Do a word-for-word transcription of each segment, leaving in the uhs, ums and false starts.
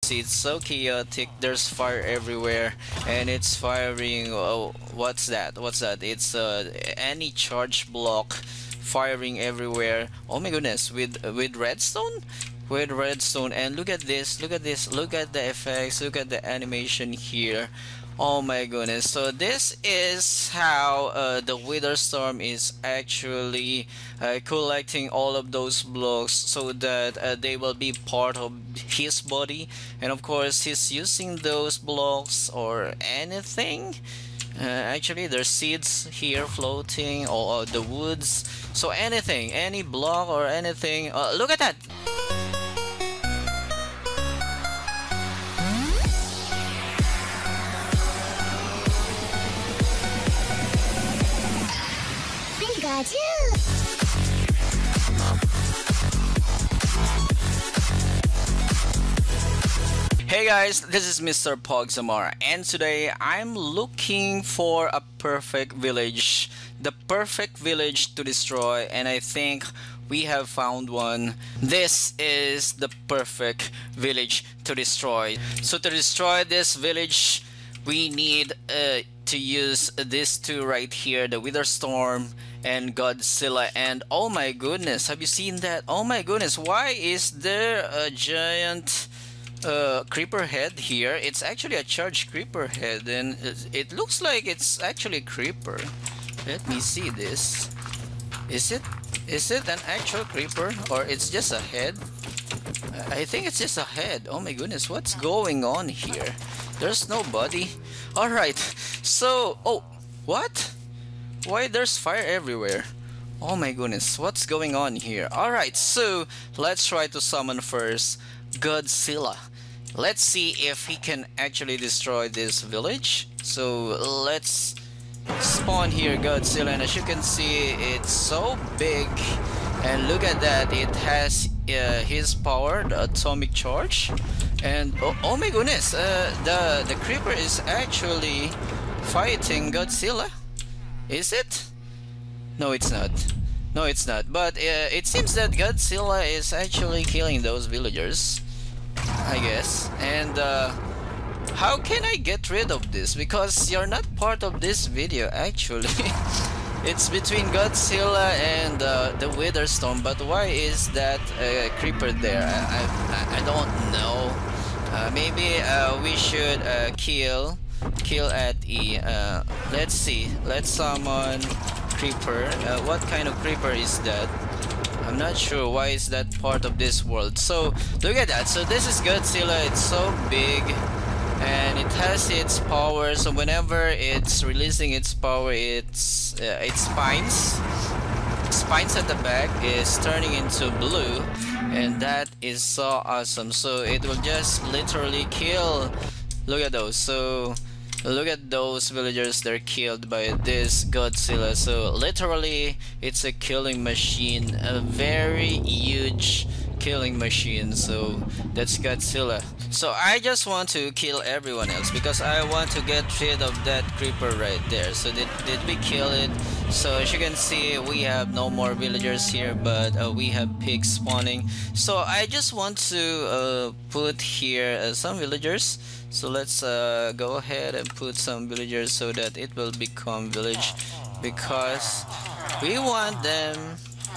see it's so chaotic. There's fire everywhere, and it's firing. Oh, what's that? What's that? It's uh, any charge block firing everywhere. Oh my goodness, with with redstone, with redstone. And look at this. Look at this. Look at the effects. Look at the animation here. Oh my goodness. So this is how uh, the Wither Storm is actually uh, collecting all of those blocks so that uh, they will be part of his body. And of course he's using those blocks or anything. Uh, actually there's seeds here floating, or uh, the woods. So anything, any block or anything. Uh, look at that. Hey guys, this is Mister Pogzamora, and today I'm looking for a perfect village, the perfect village to destroy, and I think we have found one. This is the perfect village to destroy. So to destroy this village, we need uh, to use these two right here, the Wither Storm and Godzilla. And oh my goodness, have you seen that? Oh my goodness, why is there a giant uh, creeper head here? It's actually a charged creeper head, and it looks like it's actually a creeper. Let me see this. Is it is it an actual creeper, or it's just a head? I think it's just a head. Oh my goodness, what's going on here? There's no body. Alright, so oh, what? Why there's fire everywhere? Oh my goodness, what's going on here? Alright, so let's try to summon first Godzilla. Let's see if he can actually destroy this village. So let's spawn here Godzilla, and as you can see, it's so big. And look at that, it has uh, his power, the atomic charge. And oh, oh my goodness, uh, the, the creeper is actually fighting Godzilla. Is it? No, it's not. No, it's not. But uh, it seems that Godzilla is actually killing those villagers, I guess. And uh, how can I get rid of this? Because you're not part of this video, actually. It's between Godzilla and uh, the Wither Storm. But why is that uh, creeper there? I, I, I don't know. Uh, maybe uh, we should uh, kill Kill at E. Uh, let's see. Let's summon creeper. Uh, what kind of creeper is that? I'm not sure. Why is that part of this world? So look at that. So this is Godzilla. It's so big, and it has its power. So whenever it's releasing its power, it's uh, its spines, spines at the back is turning into blue, and that is so awesome. So it will just literally kill. Look at those. So look at those villagers, they're killed by this Godzilla. So literally it's a killing machine, a very huge killing machine. So that's Godzilla. So I just want to kill everyone else because I want to get rid of that creeper right there. So did, did we kill it? So as you can see, we have no more villagers here, but uh, we have pigs spawning. So I just want to uh, put here uh, some villagers. So let's uh, go ahead and put some villagers so that it will become village, because we want them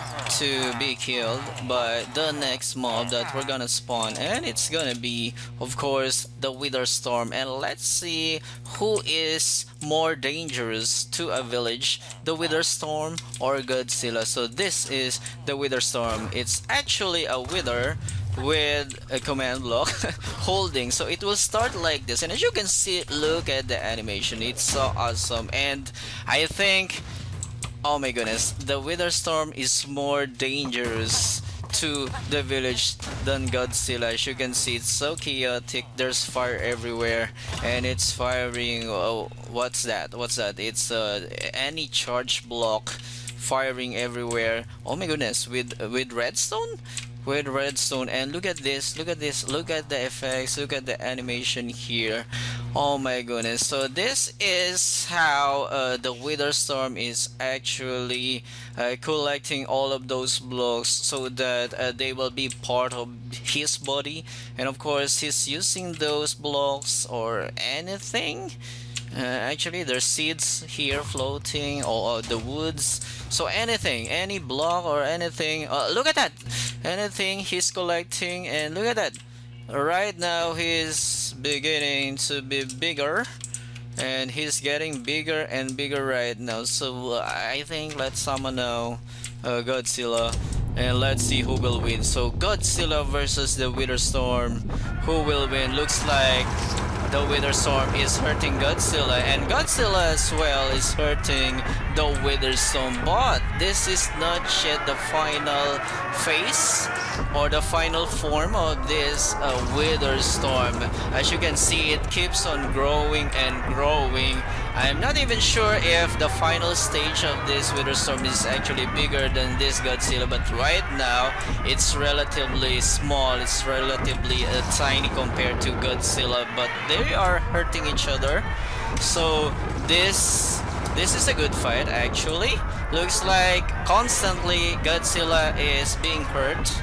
to be killed by the next mob that we're gonna spawn, and it's gonna be, of course, the Wither Storm. And let's see who is more dangerous to a village, the Wither Storm or Godzilla. So this is the Wither Storm. It's actually a wither with a command block holding, so it will start like this, and as you can see, look at the animation, it's so awesome. And I think, oh my goodness, the Wither Storm is more dangerous to the village than Godzilla. As you can see, it's so chaotic, there's fire everywhere, and it's firing. Oh, what's that? What's that? It's uh, any charge block firing everywhere. Oh my goodness, with with redstone? With redstone. And look at this, look at this, look at the effects, look at the animation here. Oh my goodness. So this is how uh, the Wither Storm is actually uh, collecting all of those blocks so that uh, they will be part of his body. And of course, he's using those blocks or anything. Uh, actually, there's seeds here floating, or uh, the woods. So anything, any block or anything. Uh, look at that! Anything he's collecting, and look at that. Right now he's beginning to be bigger, and he's getting bigger and bigger right now. So uh, I think let's summon now uh, Godzilla, and let's see who will win. So Godzilla versus the Wither Storm. Who will win? Looks like the Wither Storm is hurting Godzilla, and Godzilla as well is hurting the Wither Storm. But this is not yet the final phase or the final form of this uh, Wither Storm. As you can see, it keeps on growing and growing. I'm not even sure if the final stage of this Wither Storm is actually bigger than this Godzilla, but right now it's relatively small. It's relatively uh, tiny compared to Godzilla, but they are hurting each other. So this this is a good fight actually. Looks like constantly Godzilla is being hurt.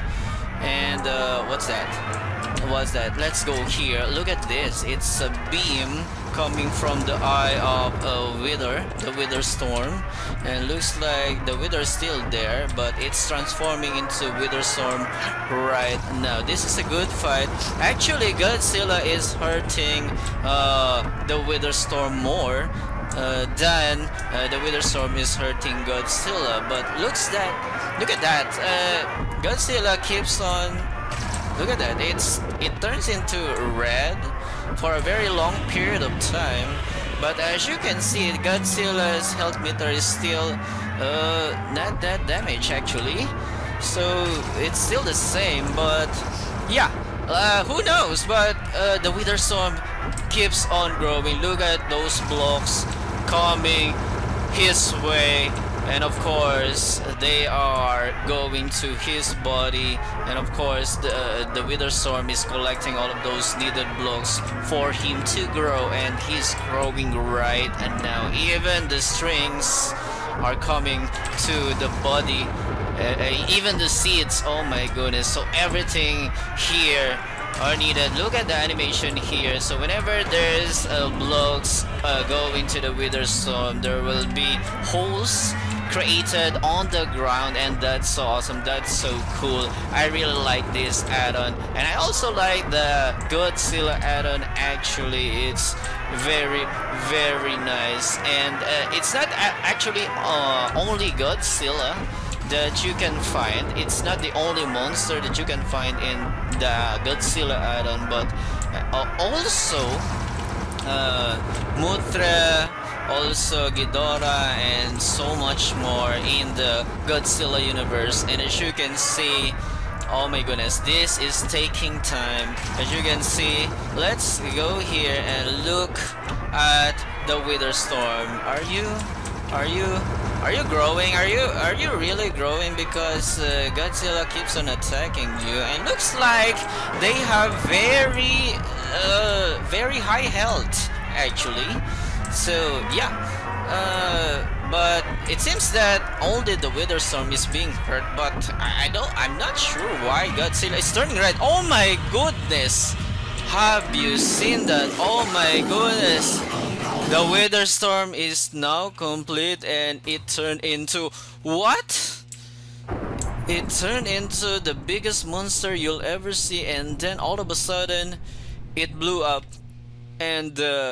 And uh, what's that? What's that? Let's go here. Look at this. It's a beam coming from the eye of a Wither, the Wither Storm, and looks like the Wither is still there, but it's transforming into Wither Storm right now. This is a good fight. Actually, Godzilla is hurting uh, the Wither Storm more uh, than uh, the Wither Storm is hurting Godzilla. But looks that, look at that. Uh, Godzilla keeps on. Look at that. It's it turns into red for a very long period of time, but as you can see, Godzilla's health meter is still uh, not that damaged actually, so it's still the same. But yeah, uh, who knows, but uh, the Wither Storm keeps on growing. Look at those blocks coming his way, and of course they are going to his body, and of course the uh, the Wither Storm is collecting all of those needed blocks for him to grow, and he's growing right and now. Even the strings are coming to the body, uh, uh, even the seeds. Oh my goodness. So everything here are needed. Look at the animation here. So whenever there's uh, blocks uh, going to the Wither Storm, there will be holes created on the ground, and that's so awesome. That's so cool. I really like this add-on, and I also like the Godzilla add-on. Actually, it's very very nice, and uh, it's not actually uh, only Godzilla that you can find. It's not the only monster that you can find in the Godzilla add-on, but uh, also uh, Muthra, also Ghidorah, and so much more in the Godzilla universe. And as you can see, oh my goodness, this is taking time. As you can see, let's go here and look at the Wither Storm. Are you are you are you growing? Are you are you really growing? Because uh, Godzilla keeps on attacking you, and looks like they have very uh, very high health actually. So yeah, uh, but it seems that only the Wither Storm is being hurt. But I, I don't, I'm not sure why Godzilla is turning red. Oh my goodness! Have you seen that? Oh my goodness! The Wither Storm is now complete, and it turned into what? It turned into the biggest monster you'll ever see, and then all of a sudden, it blew up, and uh,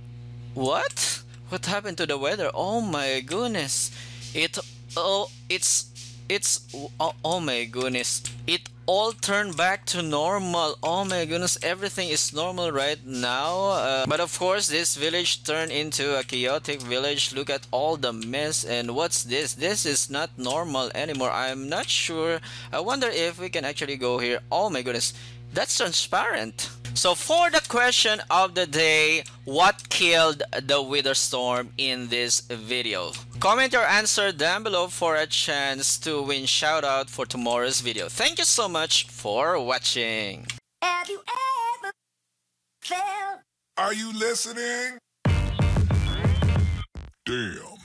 what? What happened to the weather? Oh my goodness! It oh it's it's oh, oh my goodness! It all turned back to normal. Oh my goodness! Everything is normal right now. Uh, but of course, this village turned into a chaotic village. Look at all the mess. And what's this? This is not normal anymore. I'm not sure. I wonder if we can actually go here. Oh my goodness! That's transparent. So for the question of the day, what killed the Wither Storm in this video? Comment your answer down below for a chance to win shout out for tomorrow's video. Thank you so much for watching. Have you ever felt Are you listening? Damn.